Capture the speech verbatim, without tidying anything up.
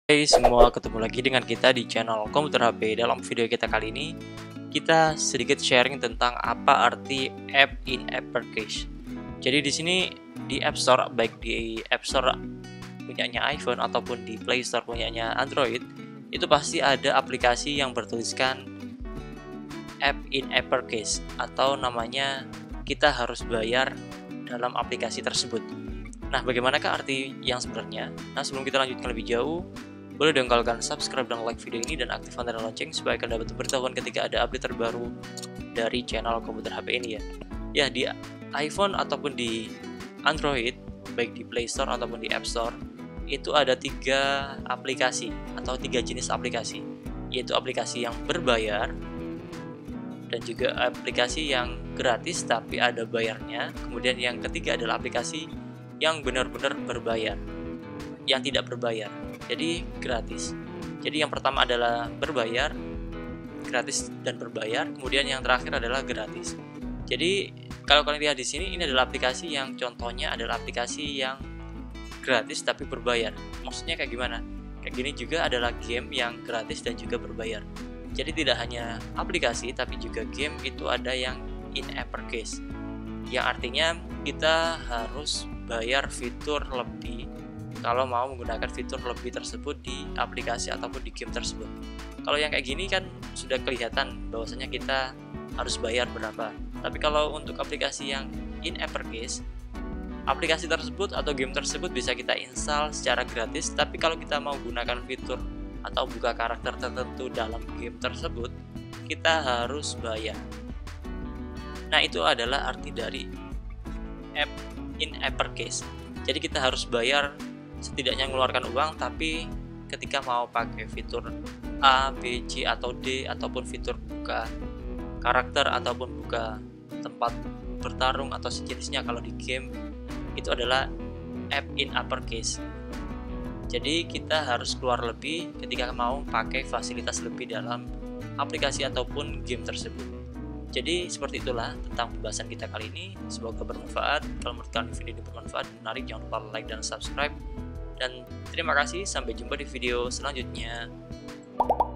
Hai semua, ketemu lagi dengan kita di channel Komputer H P. Dalam video kita kali ini, kita sedikit sharing tentang apa arti app in-app purchase. Jadi di sini di App Store, baik di App Store punyanya iPhone ataupun di Play Store punyanya Android, itu pasti ada aplikasi yang bertuliskan app in-app purchase atau namanya kita harus bayar dalam aplikasi tersebut. Nah, bagaimanakah arti yang sebenarnya? Nah, sebelum kita lanjutkan lebih jauh, boleh dong kalian subscribe dan like video ini dan aktifkan tanda lonceng supaya kalian dapat memberitahukan ketika ada update terbaru dari channel Komputer H P ini ya. Ya, di iPhone ataupun di Android, baik di Play Store ataupun di App Store, itu ada tiga aplikasi atau tiga jenis aplikasi, yaitu aplikasi yang berbayar dan juga aplikasi yang gratis tapi ada bayarnya. Kemudian yang ketiga adalah aplikasi yang benar-benar berbayar, yang tidak berbayar, jadi gratis. Jadi yang pertama adalah berbayar, gratis dan berbayar. Kemudian yang terakhir adalah gratis. Jadi kalau kalian lihat di sini, ini adalah aplikasi yang contohnya adalah aplikasi yang gratis tapi berbayar. Maksudnya kayak gimana? Kayak gini juga adalah game yang gratis dan juga berbayar. Jadi tidak hanya aplikasi tapi juga game itu ada yang in-app purchase, yang artinya kita harus bayar fitur lebih kalau mau menggunakan fitur lebih tersebut di aplikasi ataupun di game tersebut. Kalau yang kayak gini kan sudah kelihatan bahwasanya kita harus bayar berapa. Tapi kalau untuk aplikasi yang in-app purchase, aplikasi tersebut atau game tersebut bisa kita install secara gratis, tapi kalau kita mau gunakan fitur atau buka karakter tertentu dalam game tersebut, kita harus bayar. Nah, itu adalah arti dari app in-app purchase. Jadi kita harus bayar, setidaknya mengeluarkan uang, tapi ketika mau pakai fitur A, B, C, atau D, ataupun fitur buka karakter ataupun buka tempat bertarung atau sejenisnya kalau di game, itu adalah app in-app purchase. Jadi kita harus keluar lebih ketika mau pakai fasilitas lebih dalam aplikasi ataupun game tersebut. Jadi seperti itulah tentang pembahasan kita kali ini. Semoga bermanfaat. Kalau menurut kalian video ini bermanfaat, menarik, jangan lupa like dan subscribe. Dan terima kasih, sampai jumpa di video selanjutnya.